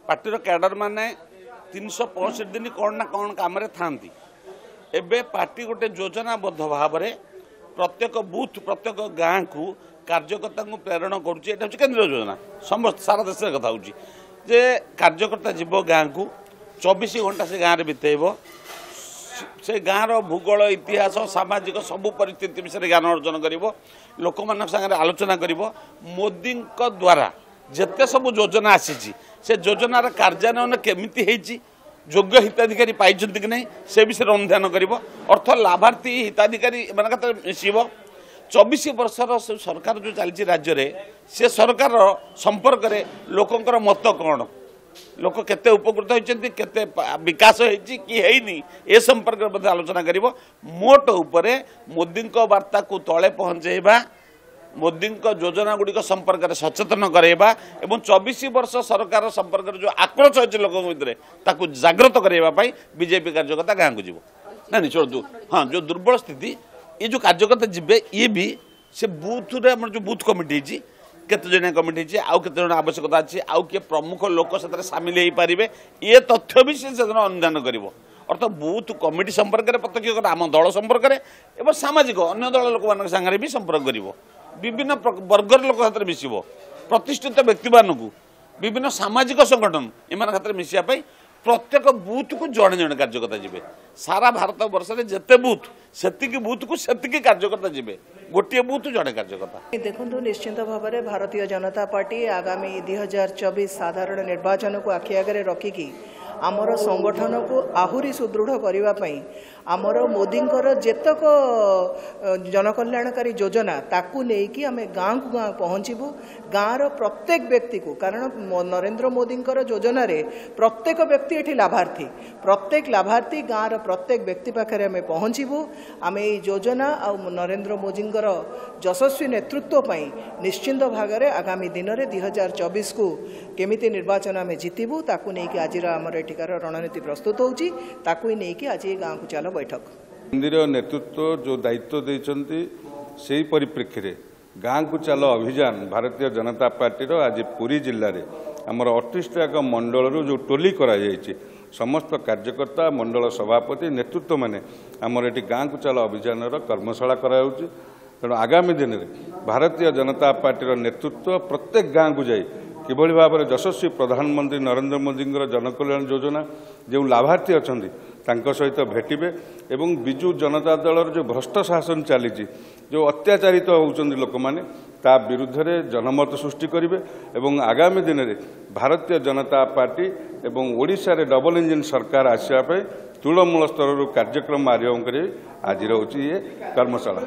Party cadre माने 365 दिन कौन ना कौन काम थांती एबे पार्टी गोटे योजनाबद्ध भाव में प्रत्येक बूथ प्रत्येक गाँव को कार्यकर्ता को प्रेरण करुँचे केंद्र योजना समस्त सारा देश कथा हो कार्यकर्ता जीव गाँव को 24 घंटा से गाँव में बितेब से गाँव भूगोल इतिहास सामाजिक सबू परिस्थिति विषय ज्ञान अर्जन कर लोक मान सागर आलोचना कर मोदी द्वारा जिते सब योजना आसी से योजनार कार्यान्वयन केमिति होती योग्य हिताधिकारी पाई कि नहीं से विषय अनुधान कर अर्थ लाभार्थी हिताधिकारी मान मिसब 24 वर्षर सरकार जो चली राज्य में से सरकार संपर्क में लोकंर मत कौन लोक केते उपकृत होती केते विकास होनी ए संपर्क में आलोचना कर मोट उपरे मोदी वार्ता को तले पहुँचेबा मोदी योजना गुड़िक संपर्क में सचेतन कराइबा एवं 24 वर्ष सरकार संपर्क जो आक्रोश अच्छे लोक भर जागृत करने बीजेपी कार्यकर्ता गाँव को जीव ना छोड़ू हाँ जो दुर्बल स्थिति ये जो कार्यकर्ता जीवे ये भी से बूथ जो बूथ कमिटी केते जन कमिटी आउ केते जन आवश्यकता अच्छी आउ किए प्रमुख लोक से सामिल हो पारे ये तथ्य भी से अनुधान कर अर्थ बूथ कमिटी संपर्क में प्रत्यक्ष आम दल संपर्क में सामाजिक अन्य दल लोक मान सागर भी संपर्क कर विभिन्न वर्गर लोक हाथ मिसब प्रतिष्ठित व्यक्ति मानू विभिन्न सामाजिक संगठन इन हाथ मिसापी प्रत्येक बूथ को जड़े जड़े कार्यकर्ता जी सारा भारत वर्ष में जिते बूथ से बूथ को से कार्यकर्ता जी गोटे बूथ जड़े कार्यकर्ता देखो निश्चिंत भाव में भारतीय जनता पार्टी आगामी 2024 साधारण निर्वाचन को आखि आगे रखिकी आमर संगठन को आहुरी सुदृढ़ करने आमर मोदींकर जेतक जनकल्याणकारी योजना ताकू लेकिन आम गाँव को गाँव पहुँचबू गाँवर प्रत्येक व्यक्ति को कारण नरेंद्र मोदींकर योजना रे प्रत्येक व्यक्ति ये लाभार्थी प्रत्येक लाभार्थी गाँवर प्रत्येक व्यक्ति पाखे आम पहुँचबू आम ये योजना आ नरेंद्र मोदींकर यशस्वी नेतृत्व पर निश्चिंत भाग में आगामी दिन में 2024 को केमिति निर्वाचन आम जितबू ताकू लेकिन आज आमर एठिकार रणनीति प्रस्तुत होची ताकू नहीं आज ये गाँव को चलो बैठक केंद्रीय नेतृत्व जो दायित्व देइचंती सेही परिप्रेक्षी रे गाँव को चलो अभियान भारतीय जनता पार्टी आज पुरी जिले में आमर 38 मंडल जो टोली करा जायछि समस्त कार्यकर्ता मंडल सभापति नेतृत्व माने आमर एटी गाँव को चलो अभियान कर्मशाला कराउछि तेणु आगामी दिन में भारतीय जनता पार्टी नेतृत्व प्रत्येक गाँव को जाई किभली भाव में यशस्वी प्रधानमंत्री नरेंद्र मोदी जनकल्याण योजना जो लाभार्थी अच्छा सहित भेटे एवं विजु जनता दल जो भ्रष्ट शासन चली जो अत्याचारित होउछन्ति लोक माने ता विरुद्ध में जनमत सृष्टि करेंगे एवं आगामी दिन में भारतीय जनता पार्टी एवं ओडिशा रे डबल इंजिन सरकार आसापे तृणमूल स्तर कार्यक्रम आरंभ करें आज रोचे ये कर्मशाला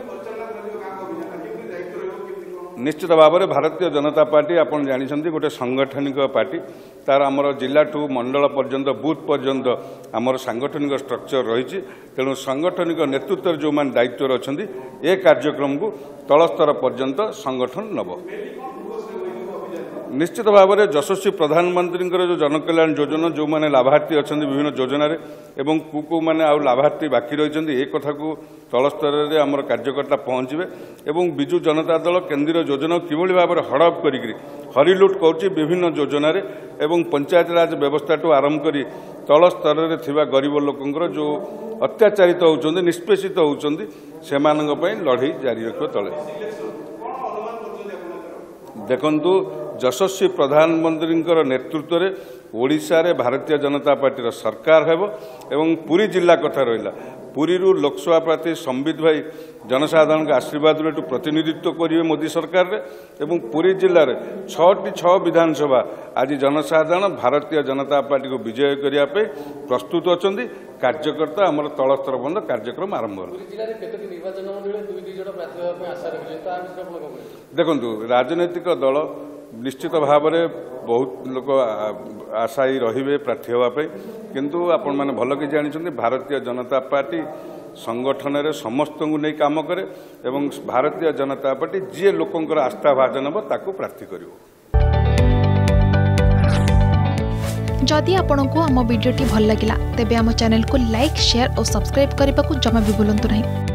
निश्चित भाव में भारतीय जनता पार्टी आपन जानी गोटे सांगठनिक पार्टी तार आमर जिला ठू मंडल पर्यंत बूथ पर्यंत आमर सांगठनिक स्ट्रक्चर रही तेणु सांगठनिक नेतृत्व जो मान दायित्व अच्छा ए कार्यक्रम को तलस्तर पर्यंत संगठन नब निश्चित भाव में यशस्वी प्रधानमंत्री जो जनकल्याण योजना जो मैंने लाभार्थी अच्छा विभिन्न योजन एवं को मैंने आउ लाभार्थी बाकी रही एक कथा को तलस्तर में आमर कार्यकर्ता पहुँचे एवं विजु जनता दल केंद्रीय योजना किभली भाव में हड़प कर हरिलुट कर विभिन्न योजन एवं पंचायत राज व्यवस्था ठू आरंभ कर तल स्तर में थिबा गरीब लोकंर जो अत्याचारित होउछन्ति निष्पेषित होउछन्ति सेमानंग पई लड़ाई जारी रखियो तले देखंतु यशस्वी प्रधानमंत्री नेतृत्व में ओडिशा रे भारतीय जनता पार्टी सरकार हेबो एवं पुरी जिला कथा रहिला पुरी लोकसभा प्रार्थी संबित भाई जनसाधारण के आशीर्वाद प्रतिनिधित्व करेंगे मोदी सरकार रे एवं पुरी जिले में 6 विधानसभा आज जनसाधारण भारतीय जनता पार्टी को विजय करने प्रस्तुत अच्छा कार्यकर्ता आमर तल स्तर पर्यंत कार्यक्रम आरंभ हो देखु राजनैतिक दल निश्चित भाव में बहुत लोक आशायी रहिबे प्रार्थी होगापी किंतु आपण मैंने भल कि जानी भारतीय जनता पार्टी संगठन रे समस्त को नहीं काम करे एवं भारतीय जनता पार्टी जी लोकंकर आस्था भाजन हम ताकू प्रार्थी करिवो। जदि आपंक आम भिडी भल लगा तेब आम चैनल को लाइक शेयर और सब्सक्राइब करने को जमा भी भूलु नहीं।